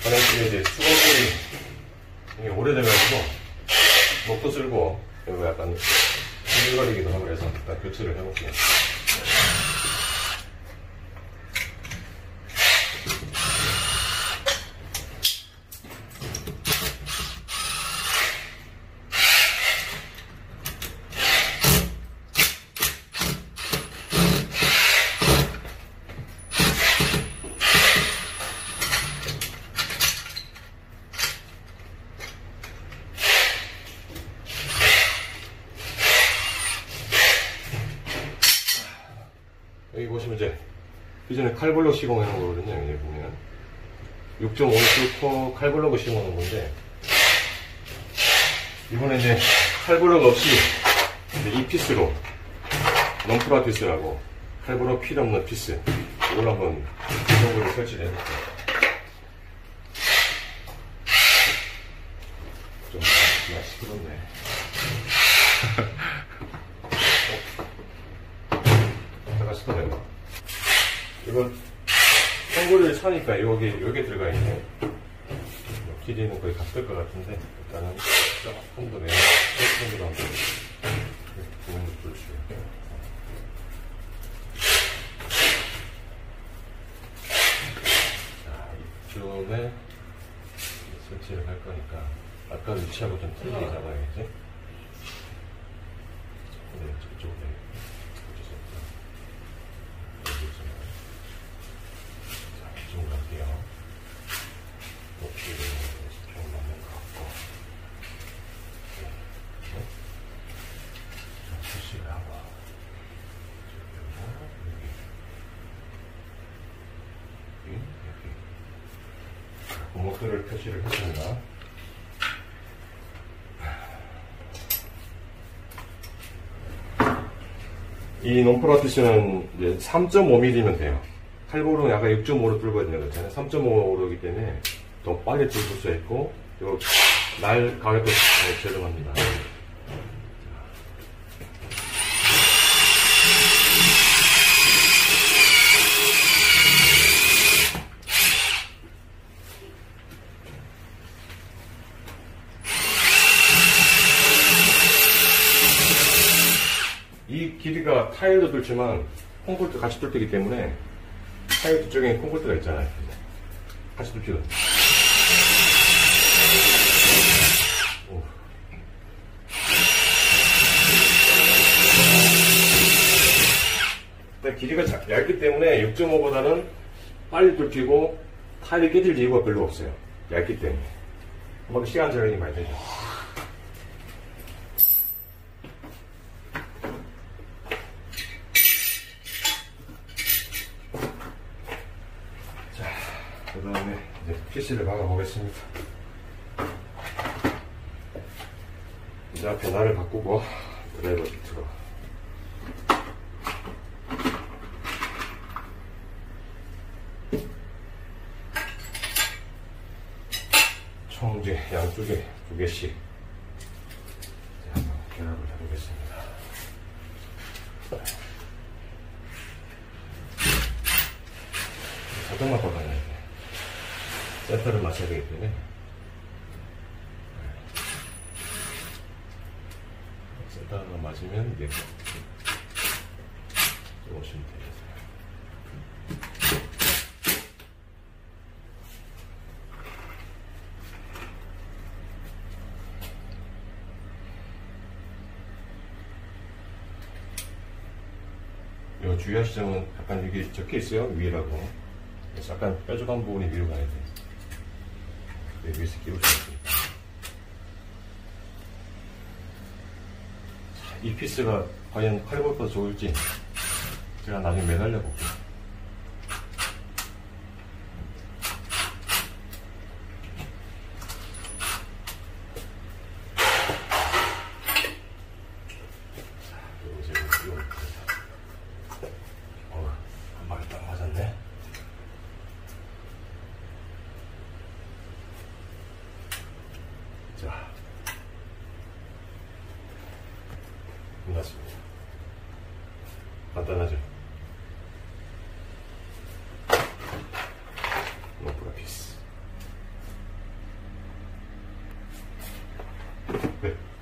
가랭길에 이제 수건골이 이게 오래돼가지고 목도 쓸고 그리고 약간 흔들거리기도 하고 그래서 일단 교체를 해볼게요. 여기 보시면 이제 기존에 칼블럭 시공해 놓은 거거든요. 여기 보면 6.5인치 코 칼블럭을 시공해 놓은 건데 이번에 이제 칼블럭 없이 이제 이 피스로 럼프라 피스라고 칼블럭 필요 없는 피스 이걸 한번 이정도로 설치를 해볼게요. 좀 시끄럽네. 이거 통구리를 차니까 여기 들어가 있네. 길이는 거의 같을 것 같은데 일단은 조금 더 내가 조금 더 한번 볼게요. 자, 이쯤에 설치를 할 거니까 아까 위치하고 좀 틀리게 잡아야겠지? 네, 이쪽으로. 갈게요. 높이를 좀 맞는 것 같고, 표시를 하고, 여기 고목들을 표시를 했습니다. 이 놈프라 피스는 이제 3.5mm면 돼요. 칼볼은 약간 6.5로 뚫거든요. 그렇잖아요. 3.5로기 때문에 더 빨리 뚫을 수 있고, 그리고 날 가격도 저렴합니다. 이 길이가 타일도 뚫지만 콘크리트 같이 뚫기 때문에 타일 쪽에 콘크리트가 있잖아요. 같이 뚫거든요. 길이가 얇기 때문에 6.5보다는 빨리 뚫히고 타일이 깨질 이유가 별로 없어요. 얇기 때문에. 뭐 시간 절약이 많이 되죠. 자, 그 다음에 이제 피스를 박아 보겠습니다. 이제 앞에 날을 바꾸고 드라이버 비트로. 총 이제 양쪽에 2개씩 한번 결합을 해보겠습니다. 살짝만 박아놔야 돼. 센터를 맞춰야 되기 때문에. 센터가 맞으면 이게 오시면 되겠어요. 요 주의하실 점은 약간 여기 적혀 있어요. 위라고. 그래서 약간 뾰족한 부분이 위로 가야 돼. 위에서 끼울 수 있습니다. 이 피스가 과연 칼볼보다 좋을지 제가 나중에 매달려 볼게요. 한 마리 딱 맞았네. 자, 끝났습니다. 간단하죠? 럼프라 피스. 네.